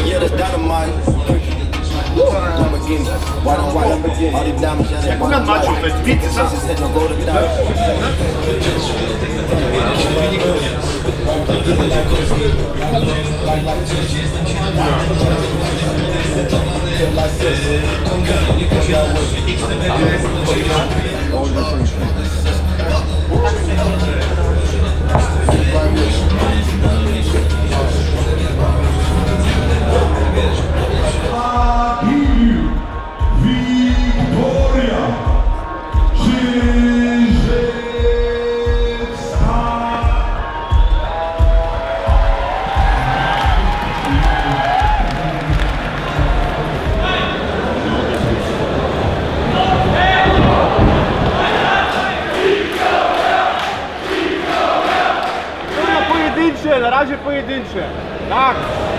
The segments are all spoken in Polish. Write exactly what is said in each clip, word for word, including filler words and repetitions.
Jak Ugan Maciu, to jest pizza. Na razie pojedyncze. Tak.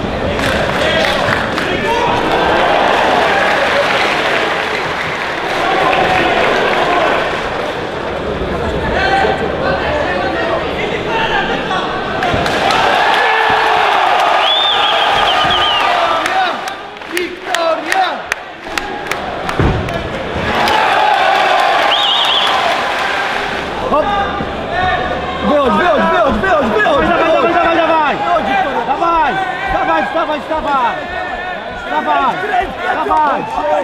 Wiktoria! Hop! Wychodź, wychodź, wychodź, wychodź, wychodź! Dawaj, wstawaj, wstawaj! Dawaj! Dawaj!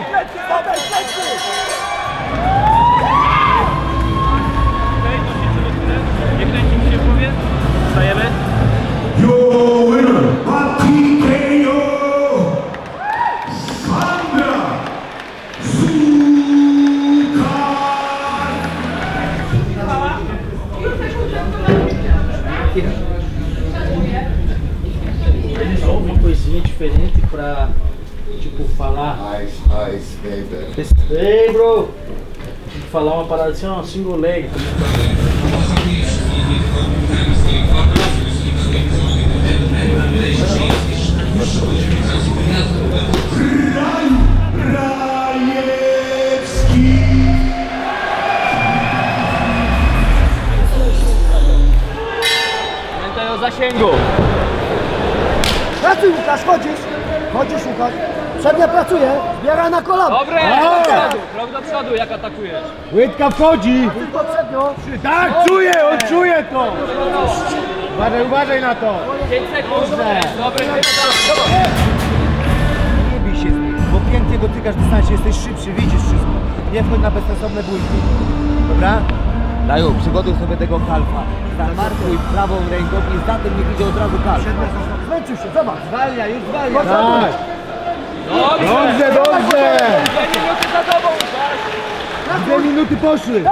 Nie kręci mi się w głowie? Stajemy? Your winner, by T K O, Sandra Uma coisinha diferente pra, tipo, falar. Ice, ice, baby. Hey, bro! Tem que falar uma parada assim, ó, single leg. Pamiętaj o zasięgu. Pracuj, Łukasz, chodzisz! Chodzisz, Łukasz. Przednia pracuje, zbiera na kolano. Dobre, krok do przodu, krok do przodu, jak atakujesz. Łydka wchodzi! Tylko przednio. Tak, czuje, on czuje to! Uważaj, uważaj na to! pięć sekund. Dobre, Nie bij się z nim, bo pięknie dotykasz dystansie, jesteś szybszy, widzisz wszystko. Nie wchodź na bezsensowne bójki. Dobra? Daju, przygotuj sobie tego kalfa. Zamarkuj prawą ręką i za tym niech idzie od razu kalf. Zmęczył się, zobacz. Zwalnia, już zwalnia. Tak. Dobrze, Dobrze, dobrze! dwie minuty za tobą, Łukasz. Dwie minuty poszły!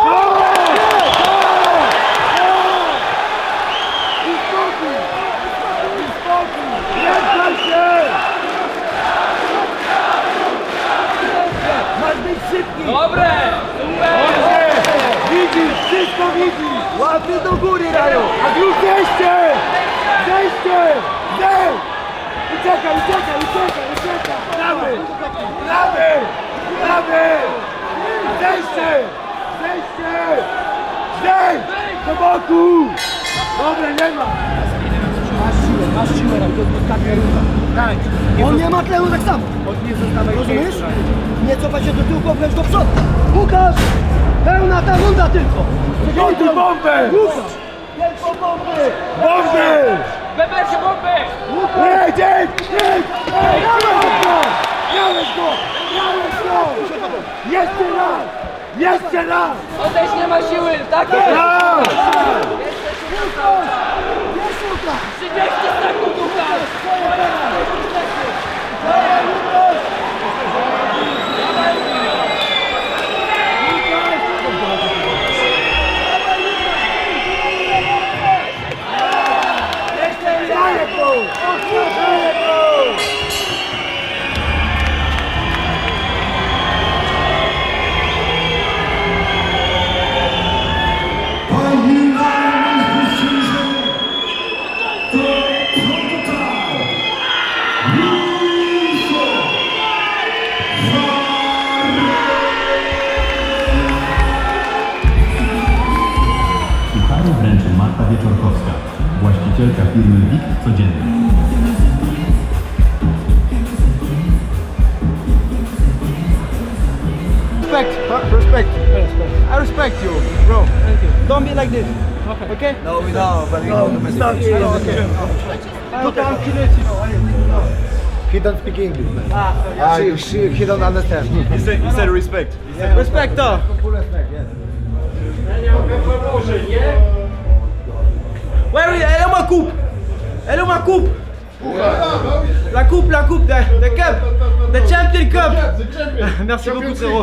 Masz być szybki. Dobre, super. Widzisz, wszystko widzisz! Łapy do góry, Raju. A już zejście! Zejście! Zejdź! Uciekaj, uciekaj, uciekaj, uciekaj! Prawy! Prawy! Prawy! Zejście! Zejście! Zejdź! Do boku! Dobra, nie ma! Masz siłę, masz siłę, Raju. To jest ostatnia runda. Tak! On nie ma tlenu tak samo. Nie zostawaj Rozumiesz? Nie cofaj się do tyłu, wręcz do przodu. Łukasz! Pełna ta runda tylko. Przygotuj bombę! Łukasz! Tylko bomby! Bomby! Bebercie bombę. Jedź, jedź, jedź! Ej, Dawaj go! miałeś go! Miałeś go! Jeszcze raz! Jeszcze raz! On też nie ma siły, tak jest. Raz! Łukasz! Jest Łukasz! trzydzieści sekund, Łukasz. Dawaj, Łukasz! Wręczy Marta Wieczorkowska, właścicielka firmy Wikt Codzienny. respect, respect. I respect you, bro. Thank you. Don't be like this. Okay. Okay? No, we know, but we know the message. No, okay. He don't speak English, man. Ah, Ah, she, she, he don't understand. He said, he said respect. respect to. Full respect, yes. Where is, elle est où ma coupe? Elle est où ma coupe? La coupe, la coupe, the, the cup, the champion cup. Merci beaucoup, frérot.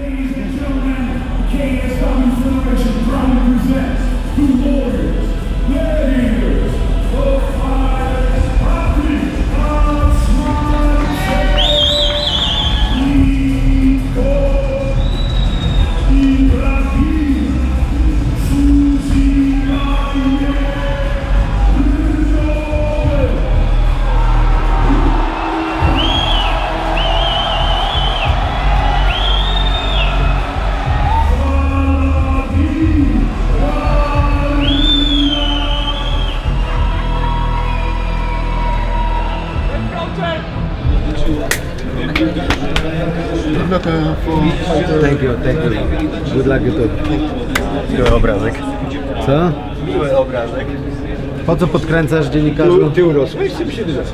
Thank you, thank you. Good luck, YouTube. Miły obrazek. Co? Miły obrazek. Po co podkręcasz, dziennikarzu? Ty urosłeś, czy się wydarzy?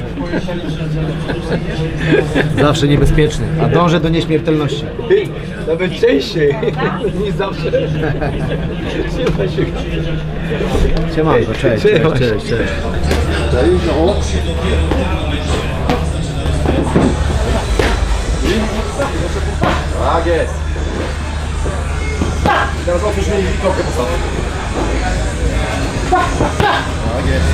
Zawsze niebezpieczny, a dążę do nieśmiertelności. Nawet częściej niż zawsze. Trzymaj się. Siemanko, cześć, cześć, cześć, cześć. Tak jest. Teraz otwórz mi kropkę posadę. Tak jest.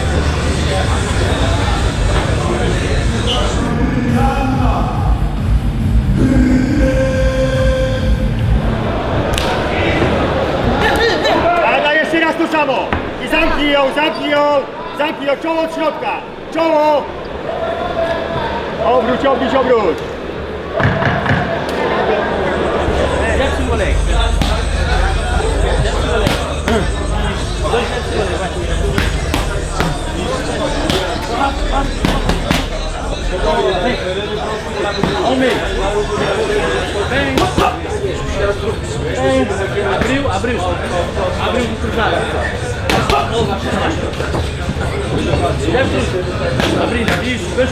Ada, jeszcze raz to samo. I zamknij ją, zamknij ją, zamknij ją, czoło od środka. Czoło. Obróć, obróć, obróć. Abriu, abriu. Abriu com cruzada. Abrindo, isso, dois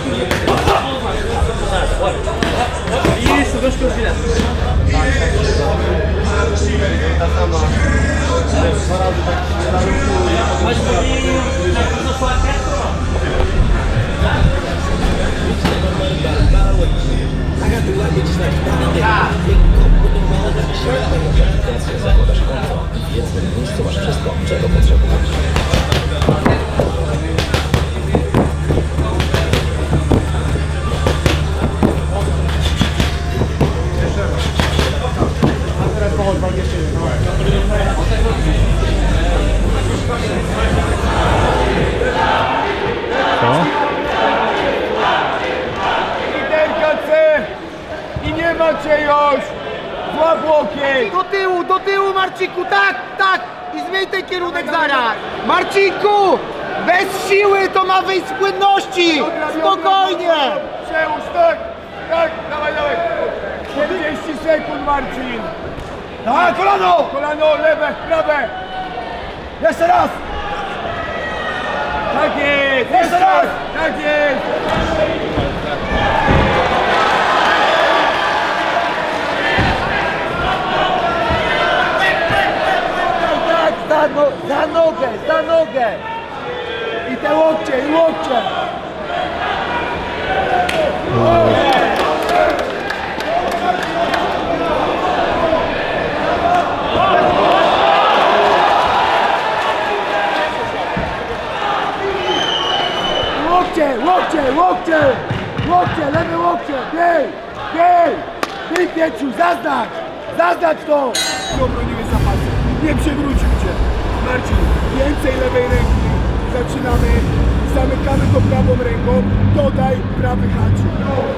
cruzados. Isso, dois cruzados. Mais um pouquinho. I nie macie już! Złap łokieć! Do tyłu, do tyłu, Marcinku, tak, tak! I zmień ten kierunek zaraz! Marcinku! Bez siły to ma wyjść z płynności! Spokojnie! Przełóż, tak! Tak, dawaj, dawaj! czterdzieści sekund, Marcin! Tak, kolano! Kolano, lewe, prawe! Jeszcze raz! Tak jest! Jeszcze raz! Tak jest! Za, no, za nogę, za nogę! I te łokcie, i łokcie! Łokcie, łokcie, łokcie! Łokcie, lewe łokcie! Biej! Biej! Biej, Pietru, zaznacz! Zaznacz to! Obroniły zapasy. Nie przewrócił cię. Marcin, więcej lewej ręki. Zaczynamy. Zamykamy to prawą ręką. Dodaj prawy haczyk.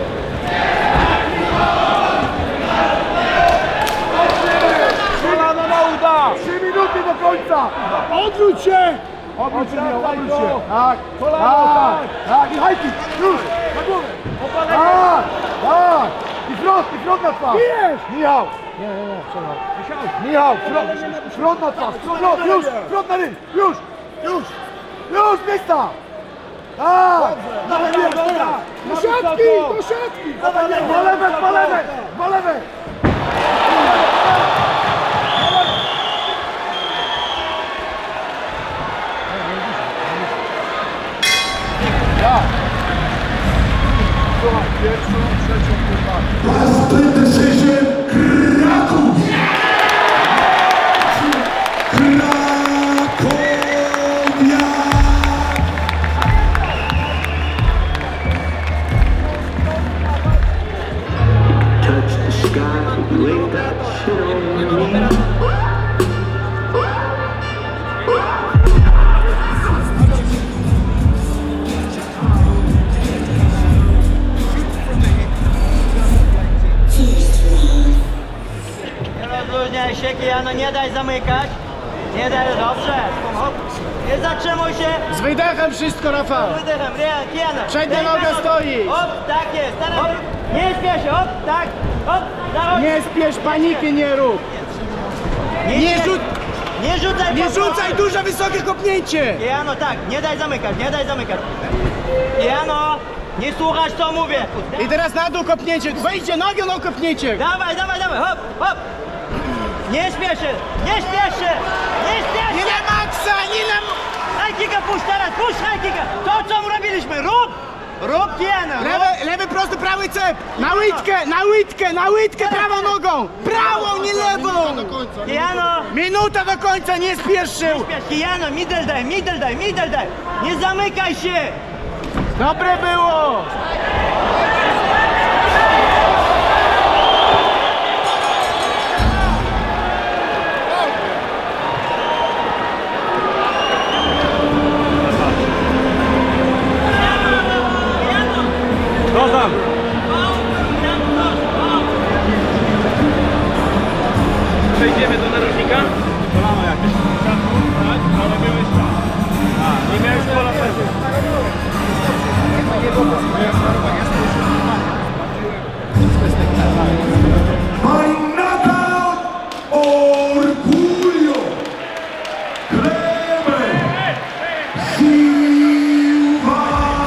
Kolano na uda! Trzy minuty do końca! Odwróć się! Obróć się, obróć się! Tak! Kolano, tak! Tak! I hajki! Już! Na głowę! Tak! Tak! I front, i front na twarz! Bijesz! Michał! Nie, nie, nie, przepraszam. Michał, front, front na twarz! Front, już! Front na ryj! Już! Już! Już, miejsca! Tak! Dawaj, wiesz, teraz! Do siatki! Do siatki! Dwa lewe, dwa lewe! Dwa lewe! Pierwszą, trzecią, kurwa. Last split decision, Kraków! Krakowia! Touch the sky, lay that shit on me. Rozluźniaj się, Kijano, nie daj zamykać. Nie daj, dobrze. Hop. Nie zatrzymuj się. Z wydechem wszystko, Rafał! Z wydechem, Kijano. Przednia noga stoi. Hop, tak jest. Hop. Nie śpiesz się, hop, tak. Hop, zachodź. Nie spiesz, paniki nie rób! Nie, śpiesz. rzuć, Nie rzucaj. nie po prostu. rzucaj, duże, wysokie kopnięcie! Kijano, tak, nie daj zamykać, nie daj zamykać. Kijano, nie słuchasz co mówię. I teraz na dół kopnięcie, wejdzie nogą na kopnięcie! Dawaj, dawaj, dawaj, hop, hop. Nie śpiesz się, nie śpiesz się, nie śpiesz Nie się. na maksa, nie na... High kicka, puść teraz, puść high kicka. To co robiliśmy, rób, rób Kijano, rób. Lewy, lewy prosty, prawy cep! Na łydkę, na łydkę, na łydkę prawą nogą! Prawą, nie lewą! Kijano, Minuta do końca, nie spieszył! śpiesz, Kijano, middle daj, middle daj, middle daj. Nie zamykaj się. Dobre było! Przejdziemy do narożnika? Kolano jakieś. Tak, ale miałeś czas. A, nie miałeś pola pewnie. By knockout, Orgullo! Clemen Silva!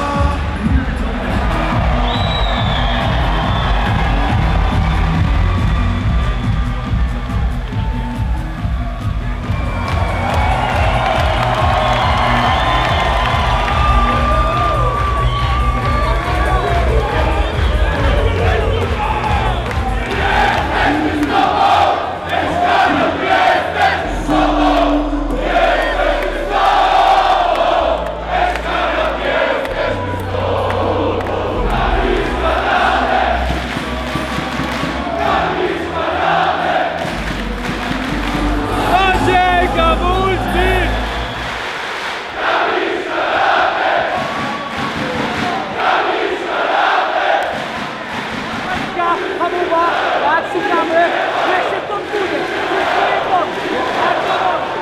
Maciej Gabulski! Hamuwa, tak, szukamy, niech się kontuzje, wszystko jest dobrze, bardzo dobrze.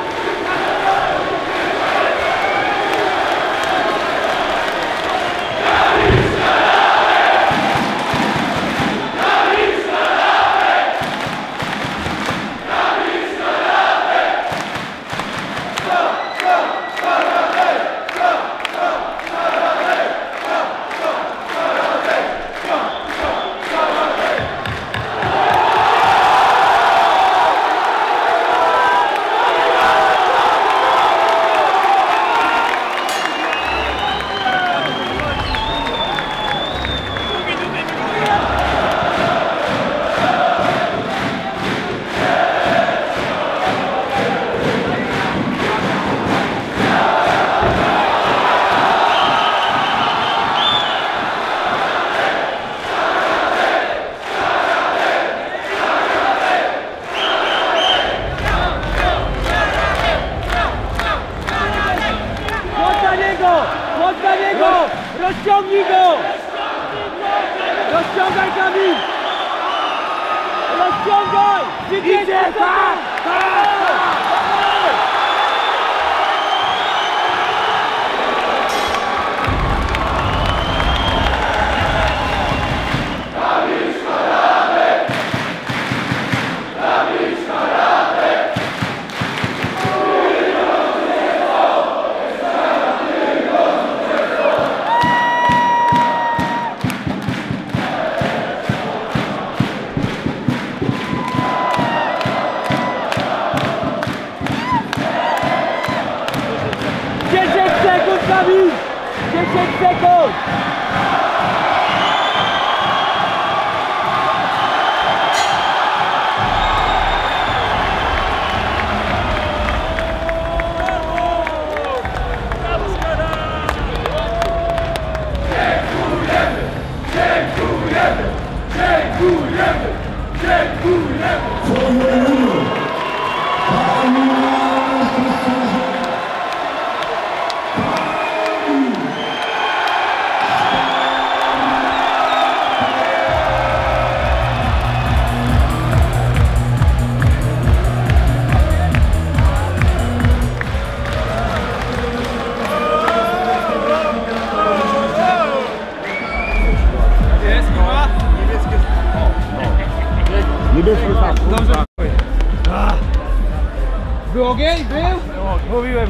Rozciągnij go! Rozciągaj Kamil! Rozciągaj! Idzie, tak! Tak! Kamil Szkoda! Niebieski tak. Dobrze. Był ogień? Był? No, mówiłem.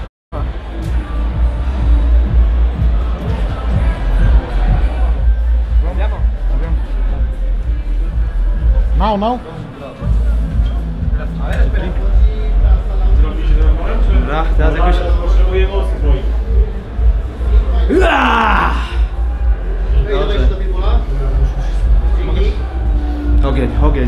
Mał, mał. Dobra, teraz jakoś... Potrzebuję emocji swoich. Ogień, ogień.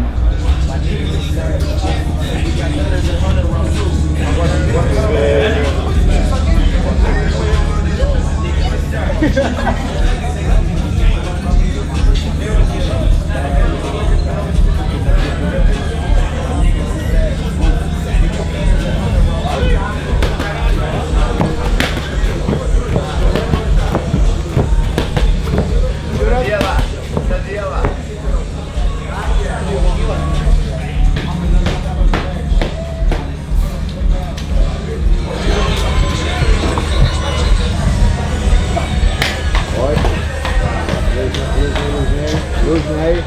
Luźniej.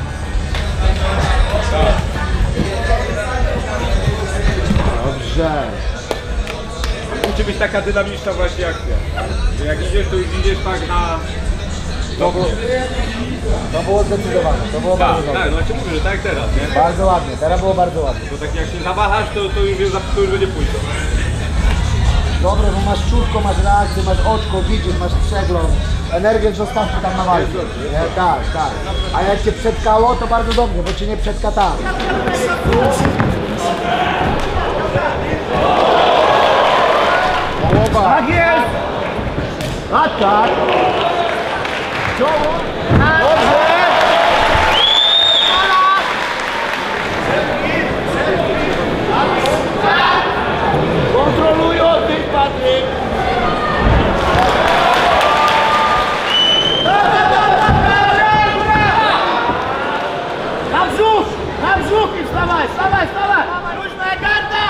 Dobrze. Musi być taka dynamiczna właśnie akcja. Że jak idziesz, to już idziesz tak na... To było, to było zdecydowane, to było Tak, bardzo dobre. tak, no ci mówię, że tak jak teraz, nie? Bardzo ładnie, teraz było bardzo ładnie. To tak jak się zawahasz, to, to już wiem, to już będzie pójść. Dobre, bo masz czutko, masz reakcję, masz oczko, widzisz, masz przegląd. Energię zostawmy tam na walce. Nie? Tak, tak. A jak cię przetkało, to bardzo dobrze, bo cię nie przetka tam. Połowa. Tak jest! Atak. Czoło. Dobrze. Kontrolują tych Patryk! Na brzuch! Na brzuch i wstawaj, wstawaj, wstawaj! Luźna garda!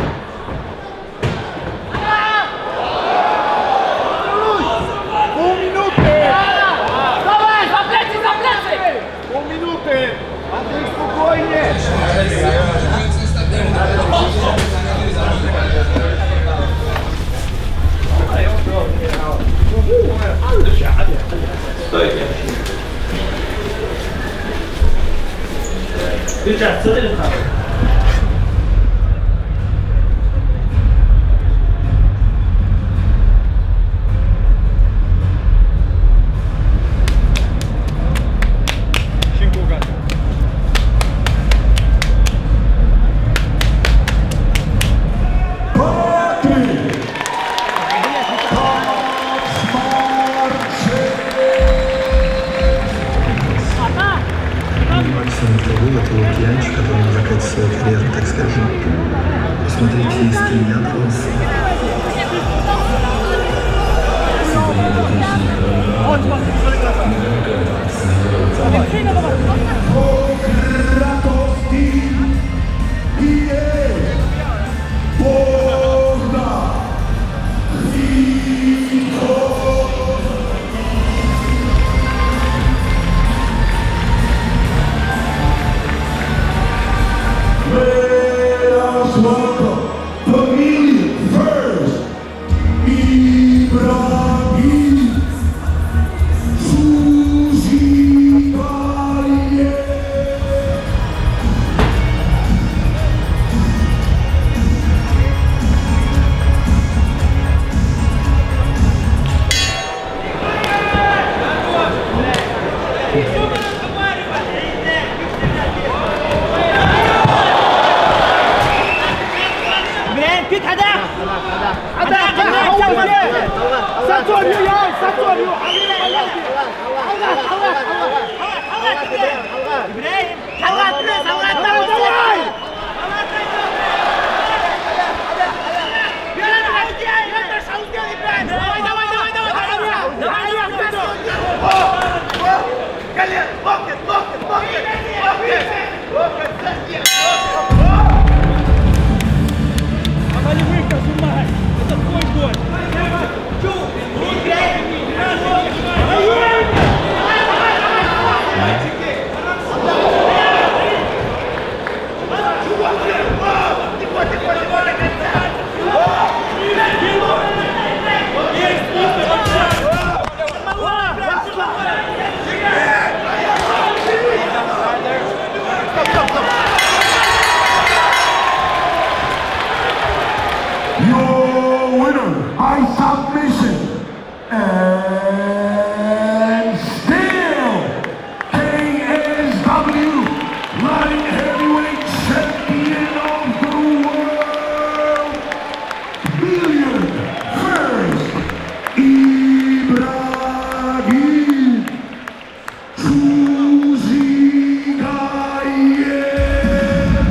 Kontroluj! Pół minuty! Wstawaj, za plecy, za plecy! Pół minuty! Patryk, spokojnie! Richard, co ty tam? Dziękuję. Максим Тлаву, это лукьянчик, который на закате своей карьеры, так скажем. Посмотрите, из кем отвался. Ibrahim Suzy Palier. Она не выиграла, суммай. Это твой бой. Your winner by submission and still K S W light heavyweight champion of the world, million first, Ibrahim Chuzigayev.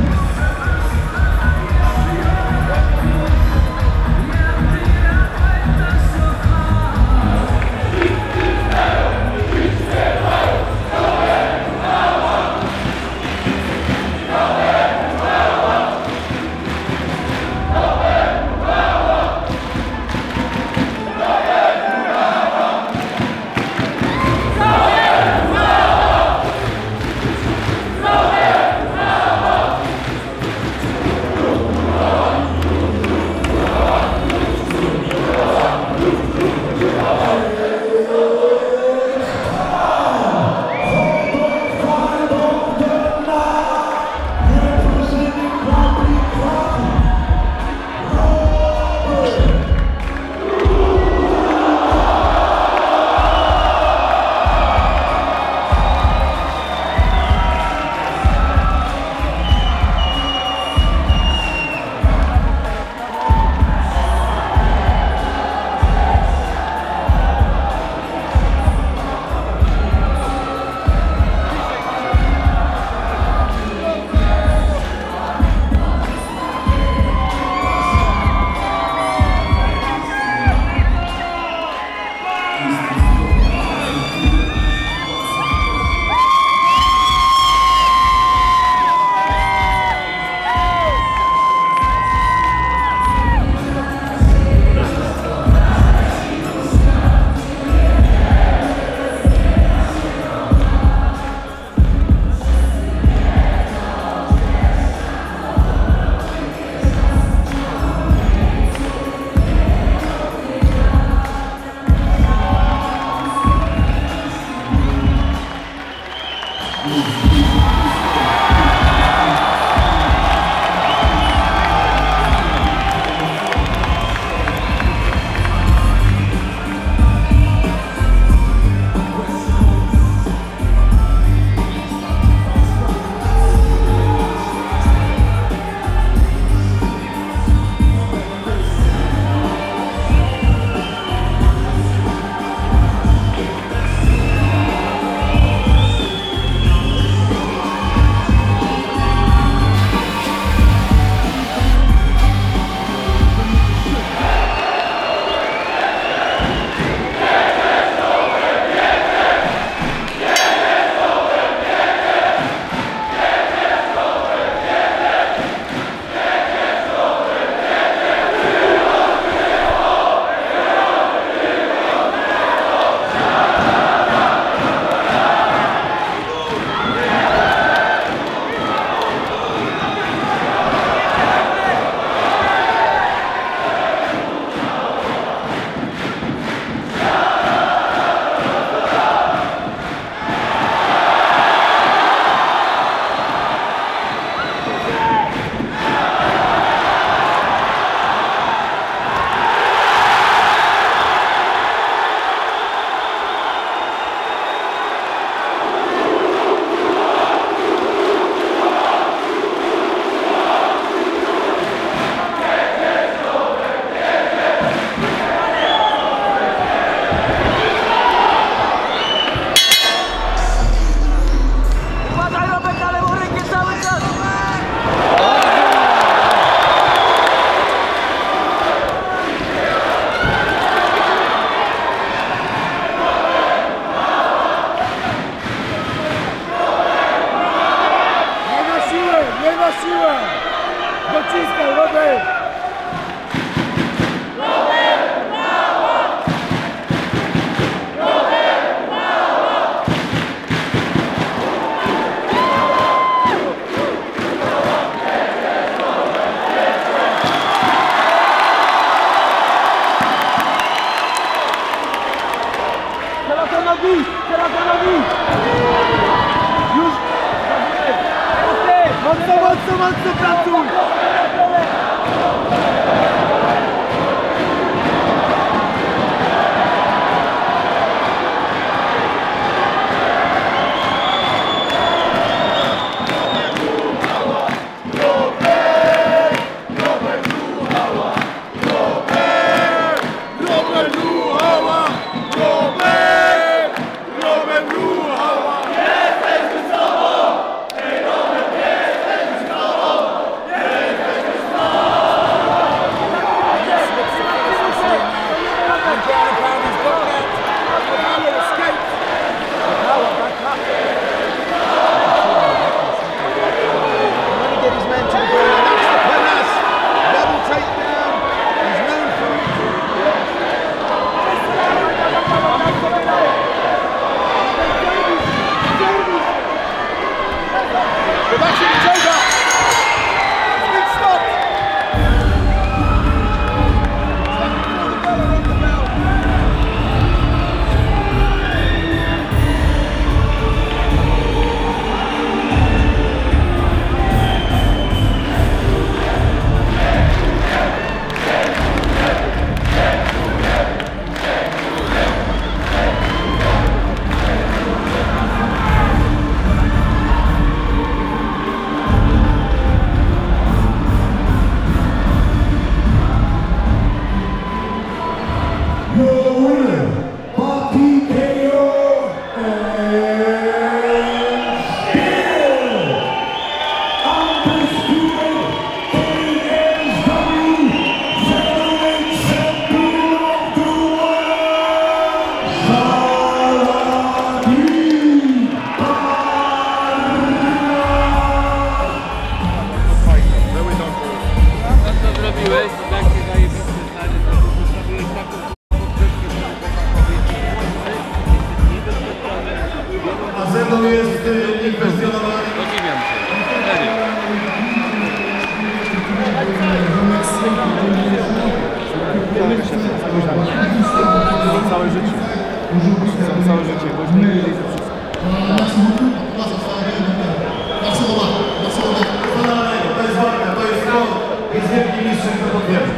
mocno pracuj! To jest niekwestionowany. Podziwiam cię. Serio. Całe życie. Całe życie, bo nie wiedzieli ze wszystko. To jest walka, to jest to. Jest wielki mistrzem, to potwierdza.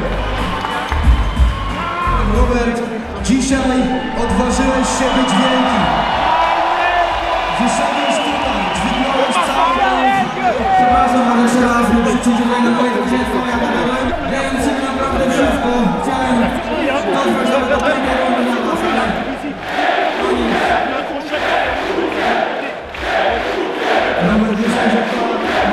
Robert, dzisiaj odważyłeś się być wielki. Wyszedłeś tutaj, dźwignąłeś cały dom. Przepraszam, ale jeszcze raz, bo przyczyniłem na moje zwycięstwo. Ja dałem, dałem sobie naprawdę wszystko. Chciałem dotrwać do tego rundy na was, ale no nic. Robert, myślę, że to...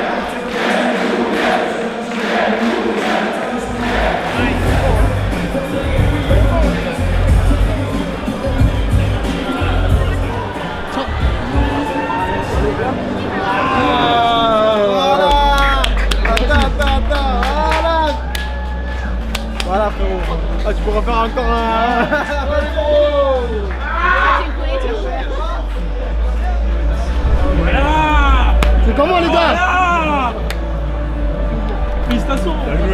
Ah, tu pourras faire encore un... Voilà. C'est comment les gars? Voilà. Félicitations.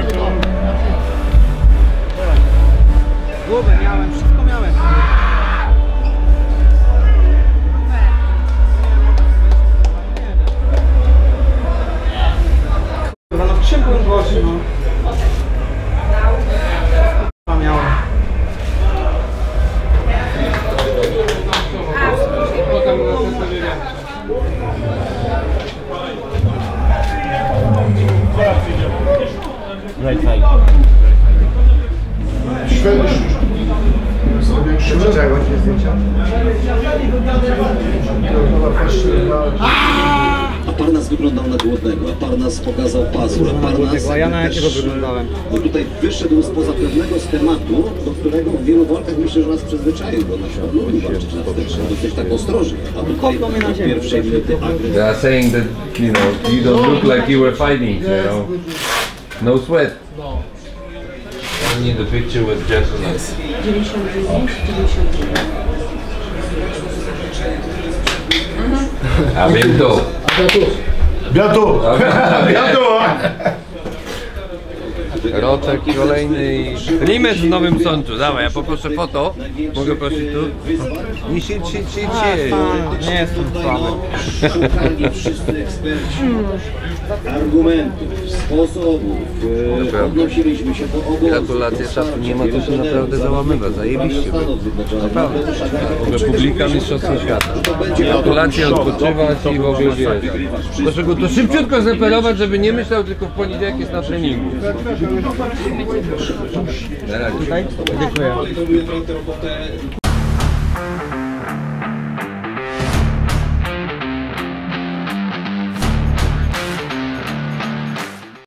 Głowę miałem, wszystko miałem. No w czym byłem gorszy, no? Miałem. Right side. Szybko czego ci zdjęcia? A Parnas wyglądał na głodnego, a Parnas pokazał pazur, a Parnas... A ja na jakiego wyglądałem? No tutaj wyszedł spoza pewnego schematu, do którego w wielu walkach myślę, że nas przyzwyczaił, bo na przykład lubił walczyć na wstecz, dosyć tak ostrożnie, a tutaj w pierwszej minuty agresji. They are saying that, you know, you don't look like you were fighting, you know. No sweat. No. I need a picture with gentleness. dziewięćdziesiąt dziewięć, dziewięćdziesiąt dziewięć. A bientôt. Bientôt. Bientôt. Roczek kolejny i Limes w Nowym Sączu. Dawaj, ja poproszę foto. Mogę prosić tu? I sit, sit, sit, sit. Nie jestem słaby. Szukali wszyscy eksperci argumentów, sposobów, e, Naprawdę. odnosiliśmy się do obozu. Gratulacje, szacun, nie ma co się naprawdę załamywać, zajebiście. Naprawdę. W ogóle publika Mistrzostwa Świata. Gratulacje, odpoczywać i w ogóle wiesz. Proszę go to szybciutko zeperować, żeby nie myślał, tylko w poniedziałek jest na treningu. Tutaj? Dziękuję.